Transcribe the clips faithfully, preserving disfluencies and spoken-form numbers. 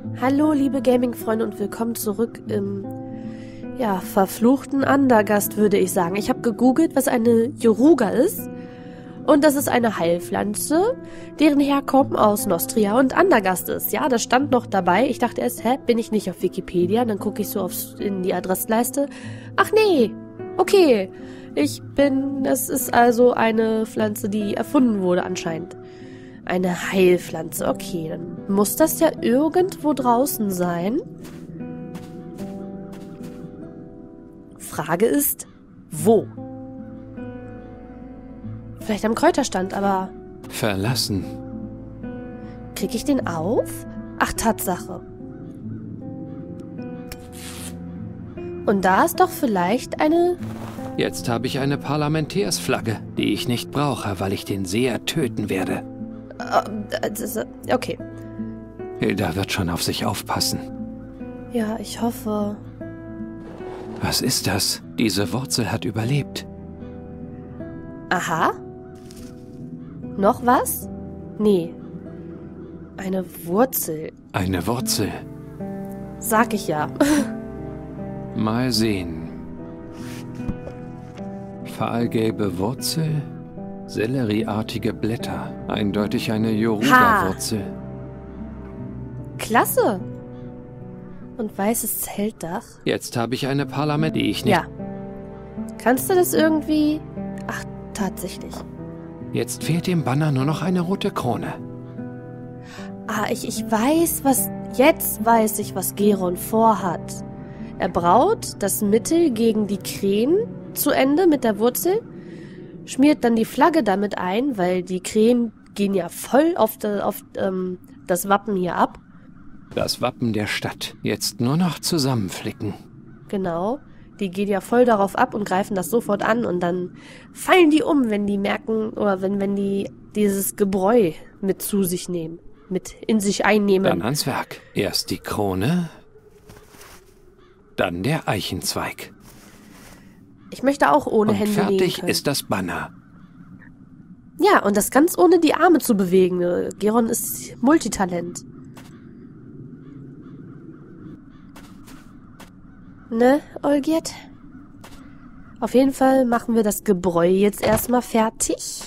Hallo, liebe Gaming-Freunde und willkommen zurück im, ja, verfluchten Andergast, würde ich sagen. Ich habe gegoogelt, was eine Yoruga ist. Und das ist eine Heilpflanze, deren Herkommen aus Nostria und Andergast ist. Ja, das stand noch dabei. Ich dachte erst, hä, bin ich nicht auf Wikipedia? Dann gucke ich so aufs, in die Adressleiste. Ach nee, okay. Ich bin, das ist also eine Pflanze, die erfunden wurde anscheinend. Eine Heilpflanze, okay. Dann muss das ja irgendwo draußen sein. Frage ist, wo? Vielleicht am Kräuterstand, aber... Verlassen. Krieg ich den auf? Ach, Tatsache. Und da ist doch vielleicht eine... Jetzt habe ich eine Parlamentärsflagge, die ich nicht brauche, weil ich den Seher töten werde. Okay. Hilda wird schon auf sich aufpassen. Ja, ich hoffe. Was ist das? Diese Wurzel hat überlebt. Aha. Noch was? Nee. Eine Wurzel. Eine Wurzel. Sag ich ja. Mal sehen. Fahlgelbe Wurzel, Sellerieartige Blätter. Eindeutig eine Yoruga-Wurzel. Klasse. Und weißes Zeltdach. Jetzt habe ich eine Parlament, die ich nicht... Ja. Kannst du das irgendwie... Ach, tatsächlich. Jetzt fehlt dem Banner nur noch eine rote Krone. Ah, ich, ich weiß, was... Jetzt weiß ich, was Geron vorhat. Er braut das Mittel gegen die Krähen zu Ende mit der Wurzel, schmiert dann die Flagge damit ein, weil die Krähen gehen ja voll auf, de, auf ähm, das Wappen hier ab. Das Wappen der Stadt. Jetzt nur noch zusammenflicken. Genau. Die gehen ja voll darauf ab und greifen das sofort an und dann fallen die um, wenn die merken, oder wenn, wenn die dieses Gebräu mit zu sich nehmen, mit in sich einnehmen. Dann ans Werk. Erst die Krone, dann der Eichenzweig. Ich möchte auch ohne und Hände nähen fertig können. ist das Banner. Ja, und das ganz ohne die Arme zu bewegen. Geron ist Multitalent. Ne, Olgierd? Auf jeden Fall machen wir das Gebräu jetzt erstmal fertig.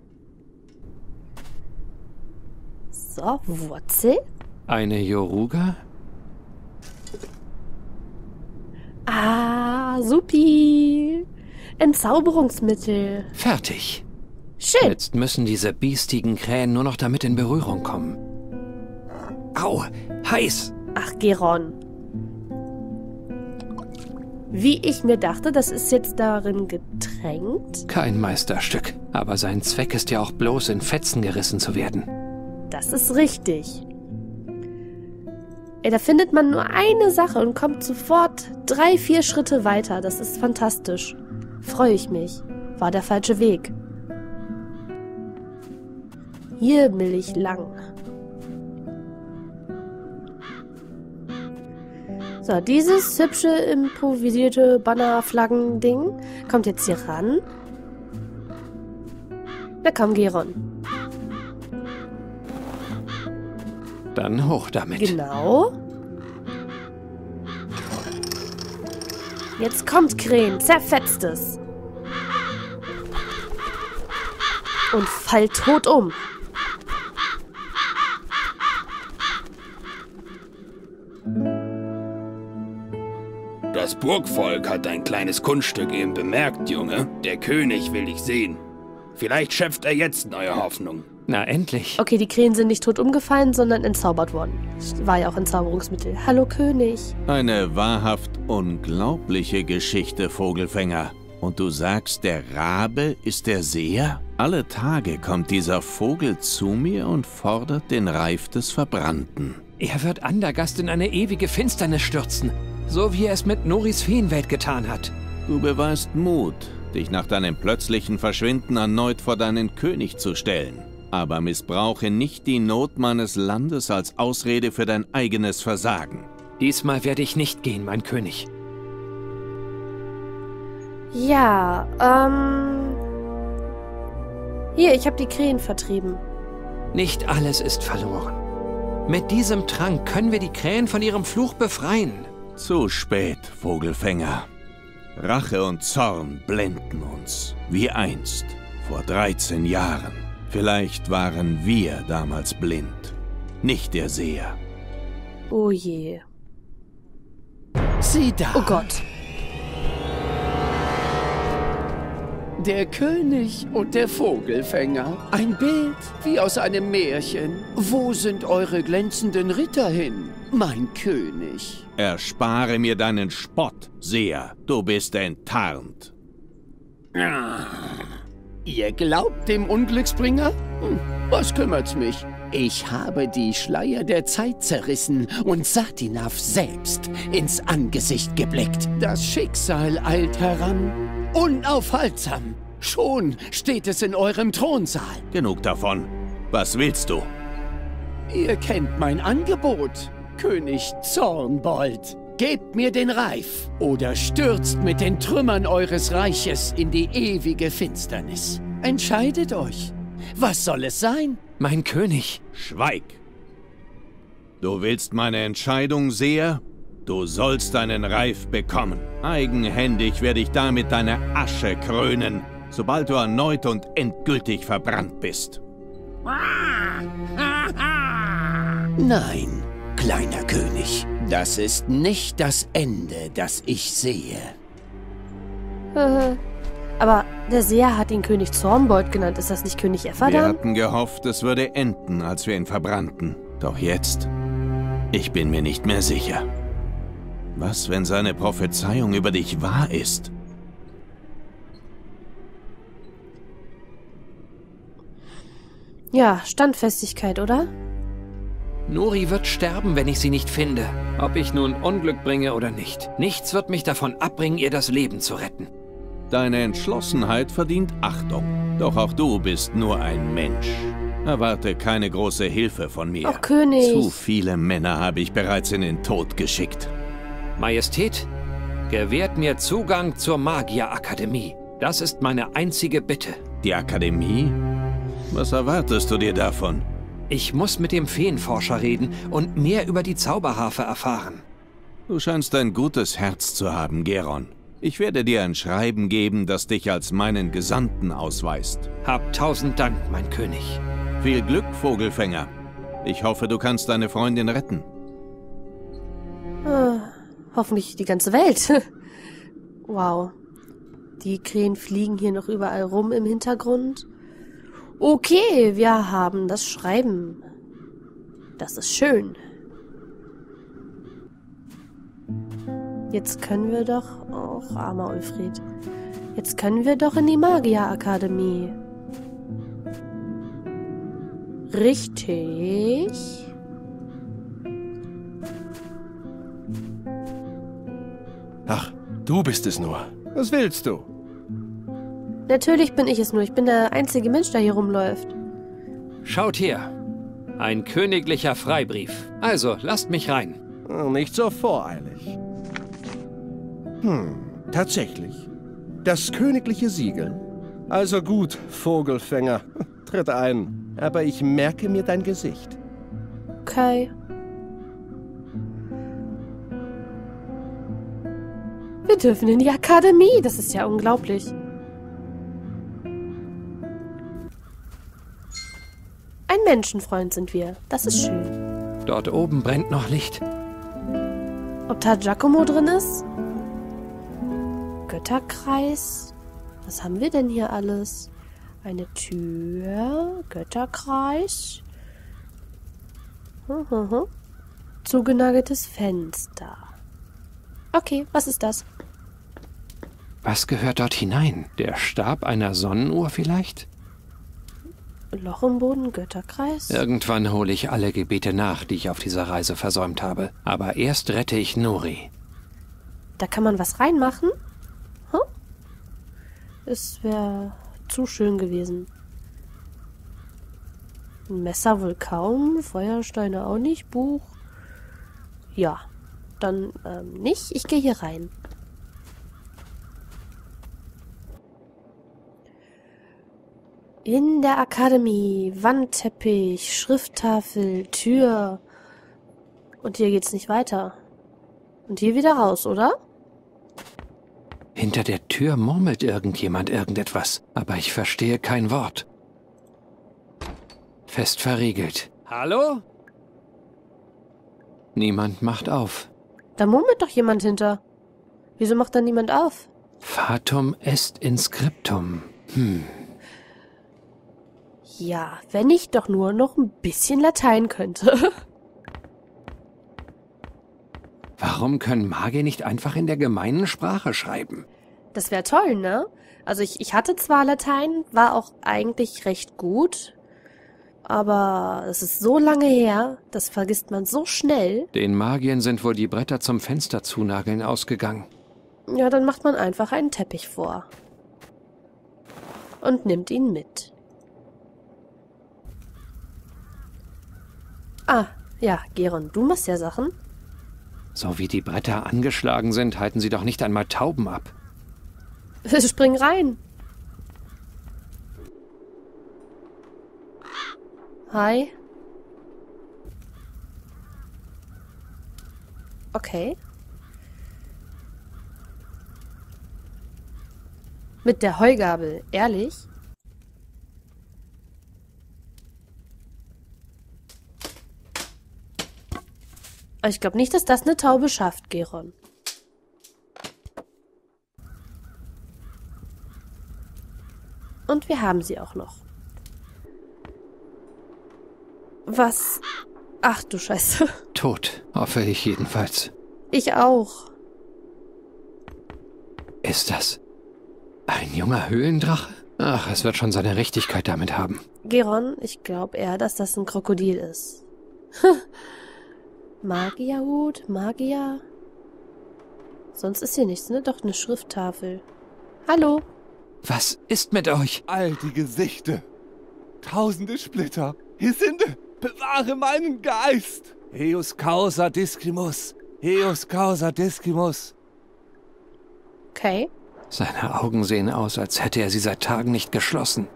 So, Wurzel. Eine Yoruga? Ah, supi. Entzauberungsmittel. Fertig. Schön. Jetzt müssen diese biestigen Krähen nur noch damit in Berührung kommen. Au, heiß. Ach, Geron. Wie ich mir dachte, das ist jetzt darin getränkt. Kein Meisterstück, aber sein Zweck ist ja auch bloß in Fetzen gerissen zu werden. Das ist richtig. Ey, da findet man nur eine Sache und kommt sofort drei, vier Schritte weiter. Das ist fantastisch. Freue ich mich. War der falsche Weg. Hier will ich lang. So, dieses hübsche, improvisierte Banner-Flaggen-Ding kommt jetzt hier ran. Na komm, Geron. Dann hoch damit. Genau. Jetzt kommt Krähen, zerfetzt es. Und fall tot um. Das Burgvolk hat dein kleines Kunststück eben bemerkt, Junge. Der König will dich sehen. Vielleicht schöpft er jetzt neue Hoffnung. Na, endlich. Okay, die Krähen sind nicht tot umgefallen, sondern entzaubert worden. War ja auch Entzauberungsmittel. Hallo, König. Eine wahrhaft unglaubliche Geschichte, Vogelfänger. Und du sagst, der Rabe ist der Seher? Alle Tage kommt dieser Vogel zu mir und fordert den Reif des Verbrannten. Er wird Andergast in eine ewige Finsternis stürzen. So wie er es mit Noris Feenwelt getan hat. Du beweist Mut, dich nach deinem plötzlichen Verschwinden erneut vor deinen König zu stellen. Aber missbrauche nicht die Not meines Landes als Ausrede für dein eigenes Versagen. Diesmal werde ich nicht gehen, mein König. Ja, ähm... Hier, ich habe die Krähen vertrieben. Nicht alles ist verloren. Mit diesem Trank können wir die Krähen von ihrem Fluch befreien. Zu spät, Vogelfänger. Rache und Zorn blenden uns, wie einst, vor dreizehn Jahren. Vielleicht waren wir damals blind, nicht der Seher. Oh je. Sieh da! Oh Gott. Der König und der Vogelfänger. Ein Bild wie aus einem Märchen. Wo sind eure glänzenden Ritter hin, mein König? Erspare mir deinen Spott, Seher. Du bist enttarnt. Ah, ihr glaubt dem Unglücksbringer? Hm, was kümmert's mich? Ich habe die Schleier der Zeit zerrissen und Satinav selbst ins Angesicht geblickt. Das Schicksal eilt heran. Unaufhaltsam. Schon steht es in eurem Thronsaal. Genug davon. Was willst du? Ihr kennt mein Angebot, König Zornbold. Gebt mir den Reif oder stürzt mit den Trümmern eures Reiches in die ewige Finsternis. Entscheidet euch. Was soll es sein? Mein König. Schweig! Du willst meine Entscheidung, Seher? Du sollst deinen Reif bekommen. Eigenhändig werde ich damit deine Asche krönen, sobald du erneut und endgültig verbrannt bist. Nein, kleiner König. Das ist nicht das Ende, das ich sehe. Äh, aber der Seher hat ihn König Zornbold genannt. Ist das nicht König Wir Efferdan? hatten gehofft, es würde enden, als wir ihn verbrannten. Doch jetzt? Ich bin mir nicht mehr sicher. Was, wenn seine Prophezeiung über dich wahr ist? Ja, Standfestigkeit, oder? Nori wird sterben, wenn ich sie nicht finde. Ob ich nun Unglück bringe oder nicht. Nichts wird mich davon abbringen, ihr das Leben zu retten. Deine Entschlossenheit verdient Achtung. Doch auch du bist nur ein Mensch. Erwarte keine große Hilfe von mir. Ach, König. Zu viele Männer habe ich bereits in den Tod geschickt. Majestät, gewährt mir Zugang zur Magierakademie. Das ist meine einzige Bitte. Die Akademie? Was erwartest du dir davon? Ich muss mit dem Feenforscher reden und mehr über die Zauberharfe erfahren. Du scheinst ein gutes Herz zu haben, Geron. Ich werde dir ein Schreiben geben, das dich als meinen Gesandten ausweist. Hab tausend Dank, mein König. Viel Glück, Vogelfänger. Ich hoffe, du kannst deine Freundin retten. Ah, hoffentlich die ganze Welt. Wow. Die Krähen fliegen hier noch überall rum im Hintergrund. Okay, wir haben das Schreiben. Das ist schön. Jetzt können wir doch... Och, armer Ulfried. Jetzt können wir doch in die Magierakademie. Richtig. Ach, du bist es nur. Was willst du? Natürlich bin ich es nur. Ich bin der einzige Mensch, der hier rumläuft. Schaut her. Ein königlicher Freibrief. Also, lasst mich rein. Nicht so voreilig. Hm, tatsächlich. Das königliche Siegel. Also gut, Vogelfänger. Tritt ein. Aber ich merke mir dein Gesicht. Okay. Wir dürfen in die Akademie. Das ist ja unglaublich. Ein Menschenfreund sind wir. Das ist schön. Dort oben brennt noch Licht. Ob da Giacomo drin ist? Götterkreis? Was haben wir denn hier alles? Eine Tür, Götterkreis. Hm, hm, hm. Zugenageltes Fenster. Okay, was ist das? Was gehört dort hinein? Der Stab einer Sonnenuhr vielleicht? Loch im Boden, Götterkreis? Irgendwann hole ich alle Gebete nach, die ich auf dieser Reise versäumt habe. Aber erst rette ich Nori. Da kann man was reinmachen? Hm? Es wäre zu schön gewesen. Ein Messer wohl kaum, Feuersteine auch nicht, Buch. Ja, dann ähm, nicht. Ich gehe hier rein. In der Akademie, Wandteppich, Schrifttafel, Tür. Und hier geht's nicht weiter. Und hier wieder raus, oder? Hinter der Tür murmelt irgendjemand irgendetwas, aber ich verstehe kein Wort. Fest verriegelt. Hallo? Niemand macht auf. Da murmelt doch jemand hinter. Wieso macht da niemand auf? Fatum est inscriptum. Hm. Ja, wenn ich doch nur noch ein bisschen Latein könnte. Warum können Magier nicht einfach in der gemeinen Sprache schreiben? Das wäre toll, ne? Also ich, ich hatte zwar Latein, war auch eigentlich recht gut, aber es ist so lange her, das vergisst man so schnell. Den Magiern sind wohl die Bretter zum Fenster zunageln ausgegangen. Ja, dann macht man einfach einen Teppich vor. Und nimmt ihn mit. Ah, ja, Geron, du machst ja Sachen. So wie die Bretter angeschlagen sind, halten sie doch nicht einmal Tauben ab. Spring rein. Hi. Okay. Mit der Heugabel, ehrlich? Ich glaube nicht, dass das eine Taube schafft, Geron. Und wir haben sie auch noch. Was? Ach du Scheiße. Tot, hoffe ich jedenfalls. Ich auch. Ist das ein junger Höhlendrache? Ach, es wird schon seine Richtigkeit damit haben. Geron, ich glaube eher, dass das ein Krokodil ist. Magierhut, Magier. Sonst ist hier nichts, ne? Doch, eine Schrifttafel. Hallo. Was ist mit euch? All die Gesichter. Tausende Splitter. Hisinde, bewahre meinen Geist. Heus causa discimus. Heus causa discimus. Okay. Seine Augen sehen aus, als hätte er sie seit Tagen nicht geschlossen.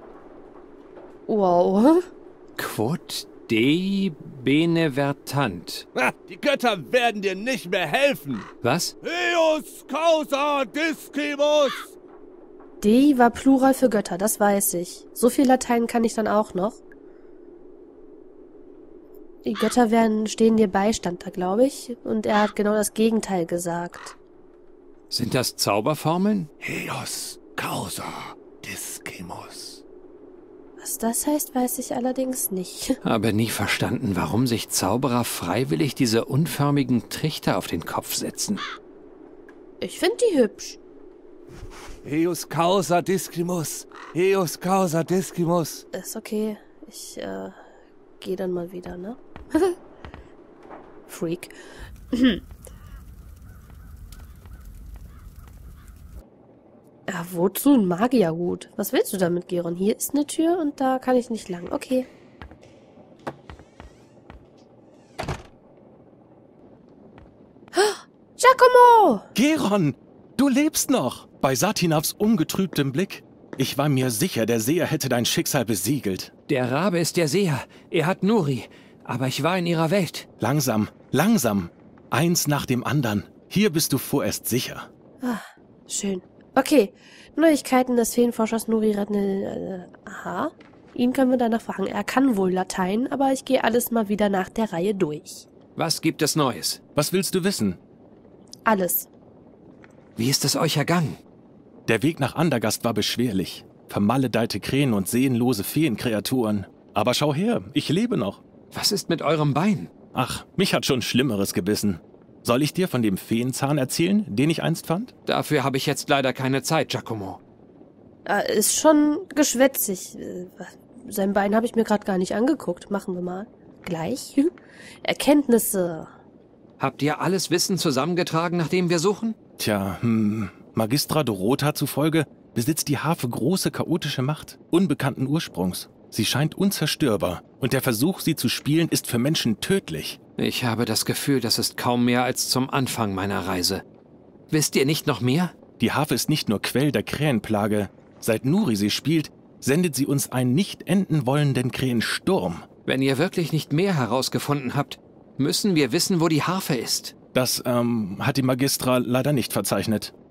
Wow. Quod Dei benevertant. Ha, die Götter werden dir nicht mehr helfen. Was? Heus causa discimus. Dei war Plural für Götter, das weiß ich. So viel Latein kann ich dann auch noch. Die Götter werden stehen dir bei, stand da, glaube ich. Und er hat genau das Gegenteil gesagt. Sind das Zauberformeln? Heus causa discimus. Was das heißt, weiß ich allerdings nicht. Habe nie verstanden, warum sich Zauberer freiwillig diese unförmigen Trichter auf den Kopf setzen. Ich finde die hübsch. Heus causa discimus. Heus causa discimus. Ist okay. Ich, äh, gehe dann mal wieder, ne? Freak. Ja, wozu ein Magierhut? Was willst du damit, Geron? Hier ist eine Tür und da kann ich nicht lang. Okay. Giacomo! Geron, du lebst noch! Bei Satinavs ungetrübtem Blick. Ich war mir sicher, der Seher hätte dein Schicksal besiegelt. Der Rabe ist der Seher. Er hat Nuri. Aber ich war in ihrer Welt. Langsam, langsam. Eins nach dem anderen. Hier bist du vorerst sicher. Ah, schön. Okay. Neuigkeiten des Feenforschers Nuri Ratnil. Äh, aha. Ihn können wir danach fragen. Er kann wohl Latein, aber ich gehe alles mal wieder nach der Reihe durch. Was gibt es Neues? Was willst du wissen? Alles. Wie ist es euch ergangen? Der Weg nach Andergast war beschwerlich. Vermaledeite Krähen und seelenlose Feenkreaturen. Aber schau her, ich lebe noch. Was ist mit eurem Bein? Ach, mich hat schon Schlimmeres gebissen. Soll ich dir von dem Feenzahn erzählen, den ich einst fand? Dafür habe ich jetzt leider keine Zeit, Giacomo. Äh, ist schon geschwätzig. Äh, sein Bein habe ich mir gerade gar nicht angeguckt. Machen wir mal. Gleich. Erkenntnisse. Habt ihr alles Wissen zusammengetragen, nach dem wir suchen? Tja, hm, Magistra Dorota zufolge besitzt die Harfe große chaotische Macht, unbekannten Ursprungs. Sie scheint unzerstörbar und der Versuch, sie zu spielen, ist für Menschen tödlich. Ich habe das Gefühl, das ist kaum mehr als zum Anfang meiner Reise. Wisst ihr nicht noch mehr? Die Harfe ist nicht nur Quell der Krähenplage. Seit Nuri sie spielt, sendet sie uns einen nicht enden wollenden Krähensturm. Wenn ihr wirklich nicht mehr herausgefunden habt, müssen wir wissen, wo die Harfe ist. Das, ähm, hat die Magistra leider nicht verzeichnet.